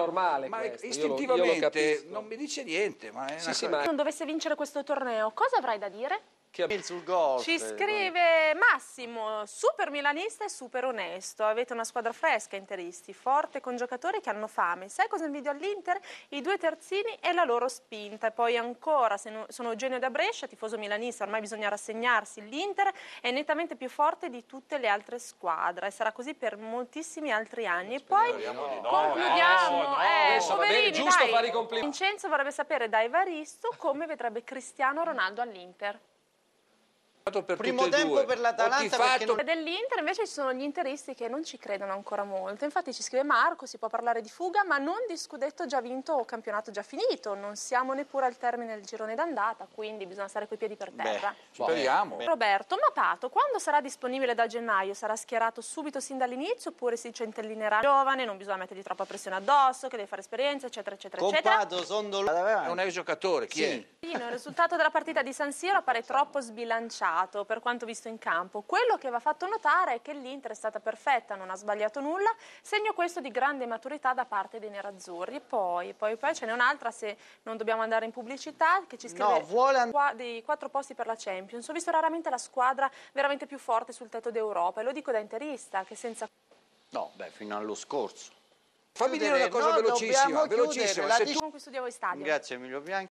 normale ma questo, istintivamente io lo capisco. non mi dice niente. Ma è Sì, una ma non dovesse vincere questo torneo, cosa avrai da dire? Sul golf. Ci scrive Massimo, super milanista e super onesto. Avete una squadra fresca, interisti, forte, con giocatori che hanno fame. Sai cosa invidio all'Inter? I due terzini e la loro spinta. E poi ancora, sono Eugenio da Brescia, tifoso milanista, ormai bisogna rassegnarsi. L'Inter è nettamente più forte di tutte le altre squadre e sarà così per moltissimi altri anni. E poi concludiamo. Adesso va bene, Poverini, giusto dai. fare i complimenti. Vincenzo vorrebbe sapere da Evaristo come vedrebbe Cristiano Ronaldo all'Inter. per Primo tutte e tempo due. per l'Atalanta, Ho tifato- perché non... Dell'Inter invece ci sono gli interisti che non ci credono ancora molto. Infatti ci scrive Marco, si può parlare di fuga, ma non di scudetto già vinto o campionato già finito. Non siamo neppure al termine del girone d'andata, quindi bisogna stare coi piedi per terra. Speriamo. Roberto, ma Pato, quando sarà disponibile da gennaio? Sarà schierato subito sin dall'inizio oppure si centellinerà giovane, non bisogna mettergli troppa pressione addosso, che deve fare esperienza, eccetera, eccetera, eccetera. Compato, sono È un ex giocatore, chi è? Il risultato della partita di San Siro appare troppo sbilanciato per quanto visto in campo. Quello che va fatto notare è che l'Inter è stata perfetta, non ha sbagliato nulla, segno questo di grande maturità da parte dei nerazzurri. Poi ce n'è un'altra, se non dobbiamo andare in pubblicità, che ci scrive dei 4 posti per la Champions. Ho visto raramente la squadra veramente più forte sul tetto d'Europa e lo dico da interista, che senza... No, beh, fino allo scorso. Fammi dire una cosa velocissima. Dobbiamo chiudere, Se tu Con cui studiavo i stadi. Grazie Emilio Bianchi.